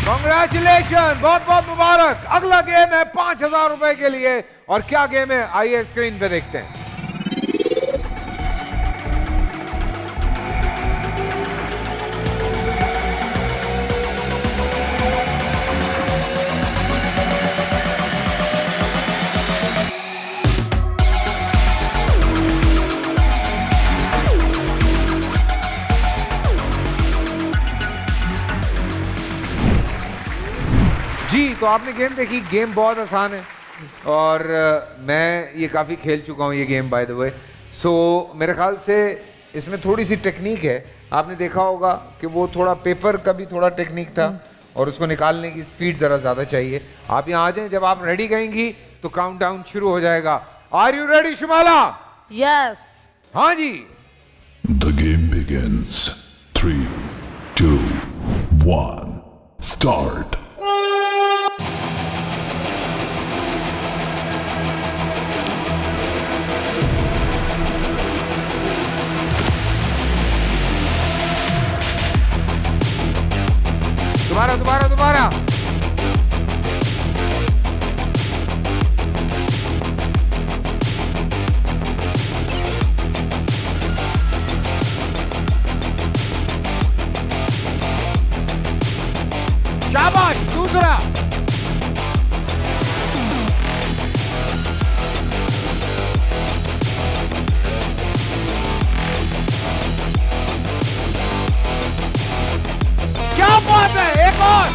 Congratulation, बहुत बहुत मुबारक। अगला गेम है 5000 रुपए के लिए, और क्या गेम है आइए स्क्रीन पे देखते हैं। जी तो आपने गेम देखी, गेम बहुत आसान है और मैं ये काफ़ी खेल चुका हूँ ये game by the way. So मेरे ख्याल से इसमें थोड़ी सी टेक्निक है। आपने देखा होगा कि वो थोड़ा पेपर का भी थोड़ा टेक्निक था और उसको निकालने की स्पीड ज़रा ज़्यादा चाहिए। आप यहाँ आ जाएं, जब आप रेडी कहेंगी तो काउंटडाउन शुरू हो जाएगा। Are you ready Shumala? Yes. हाँ जी। The game begins. 3, 2, 1, start. दोबारा दोबारा दोबारा। शाबाश, दूसरा। क्या बात है, एक और।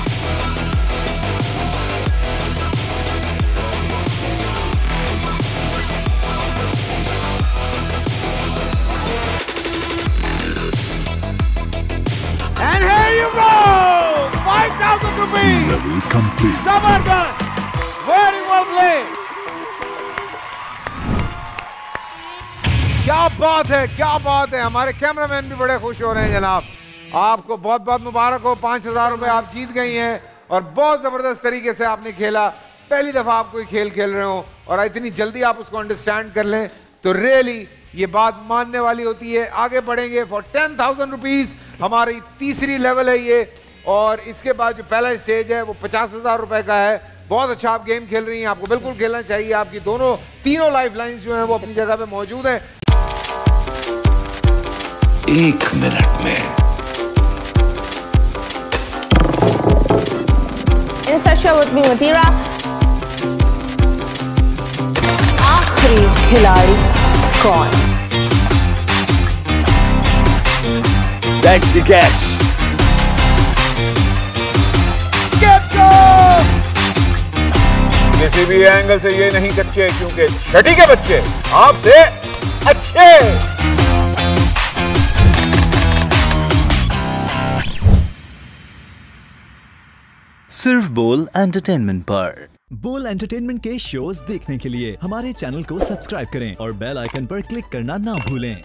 And here you go, 5,000 rupees. Level complete. जबरदस्त, very well played. क्या बात है, क्या बात है। हमारे कैमरामैन भी बड़े खुश हो रहे हैं जनाब। आपको बहुत बहुत मुबारक हो, 5000 रुपए आप जीत गई हैं और बहुत ज़बरदस्त तरीके से आपने खेला। पहली दफ़ा आप कोई खेल खेल रहे हो और इतनी जल्दी आप उसको अंडरस्टैंड कर लें तो रियली ये बात मानने वाली होती है। आगे बढ़ेंगे फॉर 10,000 रुपीज़। हमारी तीसरी लेवल है ये, और इसके बाद जो पहला स्टेज है वो 50,000 रुपए का है। बहुत अच्छा आप गेम खेल रही हैं, आपको बिल्कुल खेलना चाहिए। आपकी तीनों लाइफ लाइन्स जो हैं वो अपनी जगह पे मौजूद हैं। 1 मिनट में इंस्टा विद मी मतीरा। आखिरी खिलाड़ी कौन? That's the catch. किसी भी एंगल से ये नहीं कच्चे, क्योंकि छठी के बच्चे आपसे अच्छे। सिर्फ बोल एंटरटेनमेंट पर। बोल एंटरटेनमेंट के शोज देखने के लिए हमारे चैनल को सब्सक्राइब करें और बेल आइकन पर क्लिक करना ना भूलें।